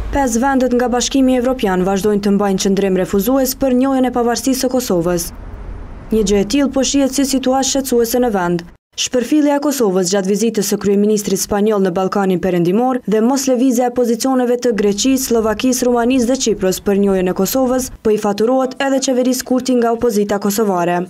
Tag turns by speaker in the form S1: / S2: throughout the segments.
S1: Pesë vendet nga Bashkimi Evropian vazhdojnë të mbajnë qëndrim refuzues për njohjen e pavarësisë së Kosovës. Një gjë e tillë po shihet si situatë shqetësuese në vend. Shpërfillja e Kosovës gjatë vizitës së kryeministrit spanjoll në Ballkanin Perëndimor dhe moslëvizja e pozicioneve të Greqisë, Slovakisë, Rumanisë dhe Çipros për njohjen e Kosovës po i faturohet edhe qeverisë Kurti nga opozita kosovare.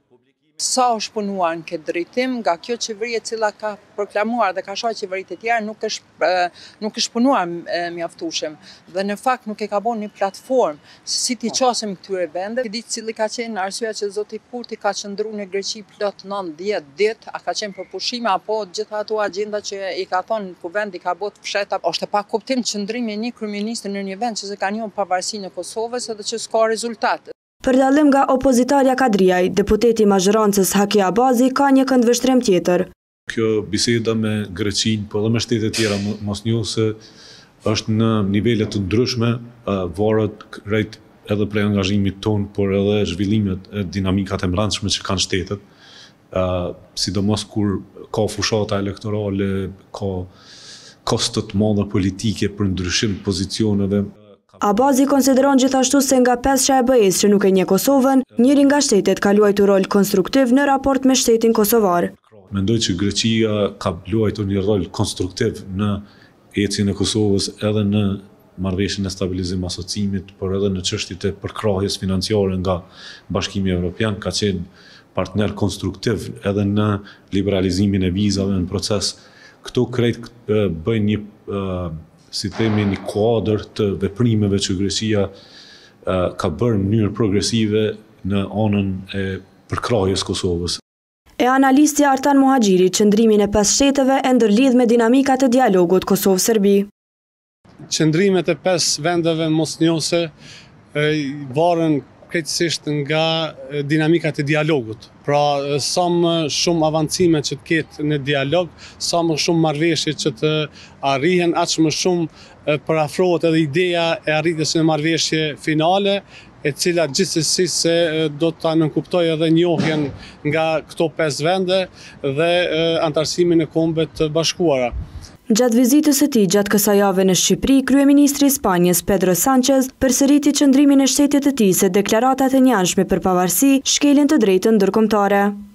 S2: Sa është punuar në këtë drejtim nga kjo qeveri e cila ka proklamuar dhe ka shohë qeveritë e tjera nuk është punuar mjaftueshëm dhe në fakt nuk e ka bën një platformë si t'i qasim këtyre vendeve. Ditë cili ka qenë arsyeja që zoti Kurti ka qëndruar në Greqi plot 9-10 ditë, a ka qenë për pushime apo gjitha ato agjenda që i ka thonë kuvendi ka bërë fsheta. Është pa kuptim qëndrimi i një kryeministri në një vend që s'e ka njohur pavarësinë e Kosovës edhe që s'ka rezultat.
S1: Për dallim nga opozitarja Kadriaj, deputeti i mazhorancës Haki Abazi ka një këndvështrim tjetër.
S3: Kjo biseda me Greqinë, po edhe me shtete tjera mosnjohëse është në nivele të ndryshme, varet krejt edhe prej angazhimit ton, por edhe zhvillimet e dinamikat e brendshme që kanë shtetet, sidomos kur ka fushata elektorale, ka kosto të mëdha politike për ndryshim pozicioneve.
S1: Abazi konsideron gjithashtu se nga 5 SHE-BE-s që nuk e njeh Kosovën, njëri nga shtetet ka luajtur rol konstruktiv në raport me shtetin kosovar.
S3: Mendoj që Greqia ka luajtur një rol konstruktiv në ecjen e Kosovës edhe në marrëveshjen e stabilizim asociimit, por edhe në çështjet e përkrahjes financiare nga Bashkimi Evropian, ka qenë partner konstruktiv edhe në liberalizimin e vizave në proces. Këto krejt bëjnë një si themi një kuadër të veprimeve që Greqia ka bërë në mënyrë progresive në anën e përkrahjes Kosovës.
S1: E analisti Artan Muhaxhiri qëndrimin e 5 shteteve e ndërlidh me dinamikat e dialogut Kosovë-Serbi.
S4: Qëndrimet e 5 vendeve mosnjohëse varen krejtësisht nga dinamikat e dialogut. Pra, sa më shumë avancime që të ketë në dialog, sa më shumë marrëveshje që të arrihen, aq më shumë përafrohet edhe ideja e arritjes në marrëveshje finale, e cila gjithsesi se do ta nënkuptojë edhe njohjen nga këto 5 vende dhe antarësimin e Kombeve të Bashkuara.
S1: Gjatë vizitës së tij gjatë kësaj jave në Shqipëri, kryeministri i Spanjës Pedro Sánchez përsëriti qëndrimin e shtetit të tij se deklaratat e njanshme për pavarësi shkelin të drejtën ndërkombëtare.